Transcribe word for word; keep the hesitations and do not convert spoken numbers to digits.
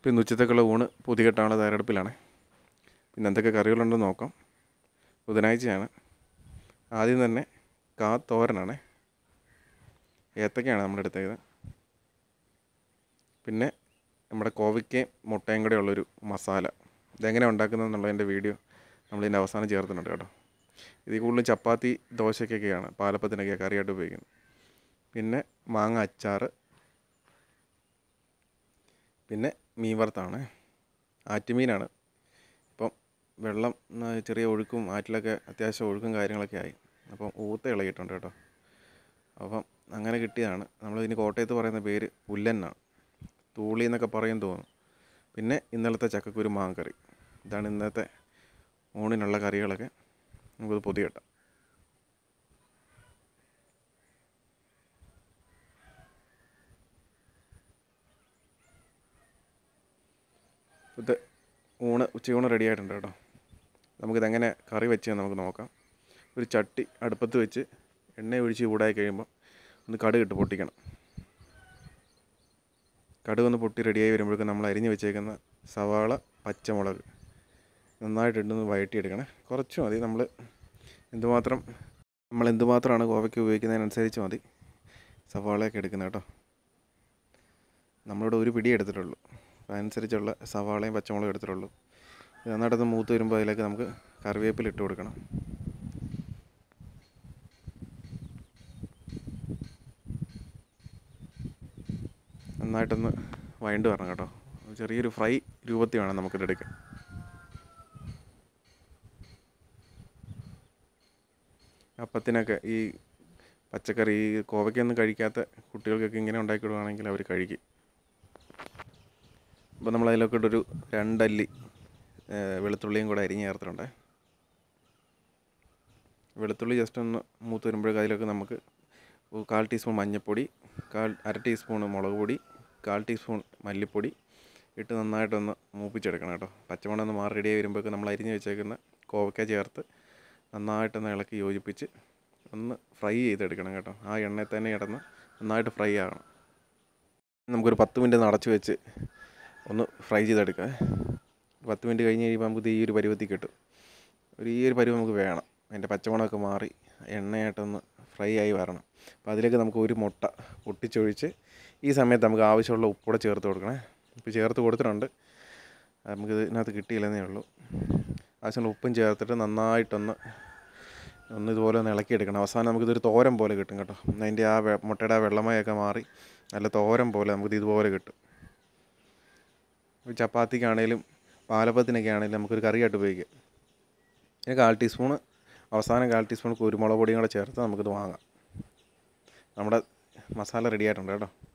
പിന്നെ ഉച്ചത്തേക്കുള്ള ഊണ് പൊതികെട്ടാനുള്ള തയ്യാറെടുപ്പിലാണ്. പിന്നെ എന്തൊക്കെ കറികളുണ്ടെന്ന് നോക്കാം. ബുധനാഴ്ചയാണ്. ആദ്യം തന്നെ കാ തോരനാണ്, ഏത്തക്കയാണ് നമ്മുടെ അടുത്തേത്. പിന്നെ നമ്മുടെ കോവയ്ക്കയും മുട്ടയും കൂടെ ഉള്ളൊരു മസാല. ഇതെങ്ങനെ ഉണ്ടാക്കുന്നതെന്നുള്ളതിൻ്റെ വീഡിയോ നമ്മളിതിൻ്റെ അവസാനം ചേർത്തിട്ടുണ്ട് കേട്ടോ. ഇതിൽ കൂടുതലും ചപ്പാത്തി ദോശയ്ക്കൊക്കെയാണ്, പാലപ്പത്തിനൊക്കെ കറിയായിട്ട് ഉപയോഗിക്കുന്നത്. പിന്നെ മാങ്ങ അച്ചാർ, പിന്നെ മീൻ വറുത്താണ്. ആറ്റുമീനാണ്. ഇപ്പം വെള്ളം ചെറിയ ഒഴുക്കും, ആറ്റിലൊക്കെ അത്യാവശ്യം ഒഴുക്കും കാര്യങ്ങളൊക്കെ ആയി. അപ്പം ഊത്ത ഇളകിയിട്ടുണ്ട് കേട്ടോ. അപ്പം അങ്ങനെ കിട്ടിയതാണ്. നമ്മളിതിന് കോട്ടയത്ത് പറയുന്ന പേര് പുല്ലെന്നാണ്, തൂളി എന്നൊക്കെ പറയും തോന്നുന്നു. പിന്നെ ഇന്നലത്തെ ചക്കക്കുരു മാങ്കറി. ഇതാണ് ഇന്നത്തെ ഊണിനുള്ള കറികളൊക്കെ. നമുക്കത് പൊതികെട്ടാം. ഇത് ഊണ് ഉച്ചയൂണ് റെഡി ആയിട്ടുണ്ട് കേട്ടോ. നമുക്കിതെങ്ങനെ കറി വെച്ച് നമുക്ക് നോക്കാം. ഒരു ചട്ടി അടുപ്പത്ത് വെച്ച് എണ്ണ ഒഴിച്ച് ചൂടായി കഴിയുമ്പോൾ ഒന്ന് കടുക് ഇട്ട് പൊട്ടിക്കണം. കടുക് ഒന്ന് പൊട്ടി റെഡിയായി വരുമ്പോഴേക്കും നമ്മൾ അരിഞ്ഞ് വെച്ചേക്കുന്ന സവാള, പച്ചമുളക് നന്നായിട്ടിട്ടൊന്ന് വഴറ്റിയെടുക്കണം. കുറച്ച് മതി. നമ്മൾ എന്തുമാത്രം നമ്മൾ എന്തുമാത്രമാണ് കോവയ്ക്ക് ഉപയോഗിക്കുന്നതിനനുസരിച്ച് മതി സവാളയൊക്കെ എടുക്കുന്നത് കേട്ടോ. നമ്മളിവിടെ ഒരു പിടി എടുത്തിട്ടുള്ളൂ, അതനുസരിച്ചുള്ള സവാളയും പച്ചമുളകും എടുത്തിട്ടുള്ളൂ. ഇത് നന്നായിട്ടൊന്ന് മൂത്ത് വരുമ്പോൾ അതിലേക്ക് നമുക്ക് കറിവേപ്പില ഇട്ട് കൊടുക്കണം. നന്നായിട്ടൊന്ന് വഴണ്ട് വരണം കേട്ടോ. ചെറിയൊരു ഫ്രൈ രൂപത്തിൽ വേണം നമുക്കിതെടുക്കാൻ. അപ്പത്തിനൊക്കെ ഈ പച്ചക്കറി, ഈ കോവയ്ക്കൊന്നും കഴിക്കാത്ത കുട്ടികൾക്കൊക്കെ ഇങ്ങനെ ഉണ്ടാക്കിയിടുകയാണെങ്കിൽ അവർ കഴിക്കും. അപ്പോൾ നമ്മളതിലൊക്കെ ഇട്ടൊരു രണ്ടല്ലി വെളുത്തുള്ളിയും കൂടെ അരിഞ്ഞ് ചേർത്തിട്ടുണ്ട്. വെളുത്തുള്ളി ജസ്റ്റ് ഒന്ന് മൂത്ത് വരുമ്പോഴേക്കും അതിലൊക്കെ നമുക്ക് കാൽ ടീസ്പൂൺ മഞ്ഞൾപ്പൊടി, കാൽ അര ടീസ്പൂൺ മുളക് പൊടി, കാൽ ടീസ്പൂൺ മല്ലിപ്പൊടി ഇട്ട് നന്നായിട്ടൊന്ന് മൂപ്പിച്ചെടുക്കണം കേട്ടോ. പച്ചമണം ഒന്ന് മാറി റെഡിയായി വരുമ്പോഴേക്കും നമ്മൾ അരിഞ്ഞ് വെച്ചേക്കുന്ന കോവയ്ക്ക ചേർത്ത് നന്നായിട്ടൊന്ന് ഇളക്കി യോജിപ്പിച്ച് ഒന്ന് ഫ്രൈ ചെയ്തെടുക്കണം കേട്ടോ. ആ എണ്ണയിൽ തന്നെ കിടന്ന് നന്നായിട്ട് ഫ്രൈ ആകണം. നമുക്കൊരു പത്ത് മിനിറ്റ് അടച്ച് വെച്ച് ഒന്ന് ഫ്രൈ ചെയ്തെടുക്കാം. പത്ത് മിനിറ്റ് കഴിഞ്ഞ് കഴിയുമ്പോൾ നമുക്ക് ഈ ഒരു പരുവത്തിൽ കിട്ടും. ഒരു ഈ ഒരു പരുവം നമുക്ക് വേണം. അതിൻ്റെ പച്ചമണമൊക്കെ മാറി എണ്ണയായിട്ടൊന്ന് ഫ്രൈ ആയി വരണം. അപ്പോൾ അതിലേക്ക് നമുക്ക് ഒരു മുട്ട പൊട്ടിച്ചൊഴിച്ച് ഈ സമയത്ത് നമുക്ക് ആവശ്യമുള്ള ഉപ്പൂടെ ചേർത്ത് കൊടുക്കണേ. ഇപ്പോൾ ചേർത്ത് കൊടുത്തിട്ടുണ്ട്, നമുക്ക് ഇതിനകത്ത് കിട്ടിയില്ലെന്നേ ഉള്ളൂ. ആവശ്യമുള്ള ഉപ്പും ചേർത്തിട്ട് നന്നായിട്ടൊന്ന് ഒന്ന് ഇതുപോലെ ഒന്ന് ഇളക്കിയെടുക്കണം. അവസാനം നമുക്കിതൊരു തോരൻ പോലെ കിട്ടും കേട്ടോ. അതിൻ്റെ ആ മുട്ടയുടെ ആ വെള്ളമയൊക്കെ മാറി നല്ല തോരൻ പോലെ നമുക്കിത് ഇതുപോലെ കിട്ടും. ചപ്പാത്തിക്കാണേലും പാലപ്പത്തിനൊക്കെ ആണെങ്കിലും നമുക്കൊരു കറിയായിട്ട് ഉപയോഗിക്കാം. പിന്നെ കാൽ ടീസ്പൂണ് അവസാനം കാൽ ടീസ്പൂൺ കുരുമുളക് പൊടിയും കൂടെ ചേർത്ത് നമുക്കിത് വാങ്ങാം. നമ്മുടെ മസാല റെഡി ആയിട്ടുണ്ട് കേട്ടോ.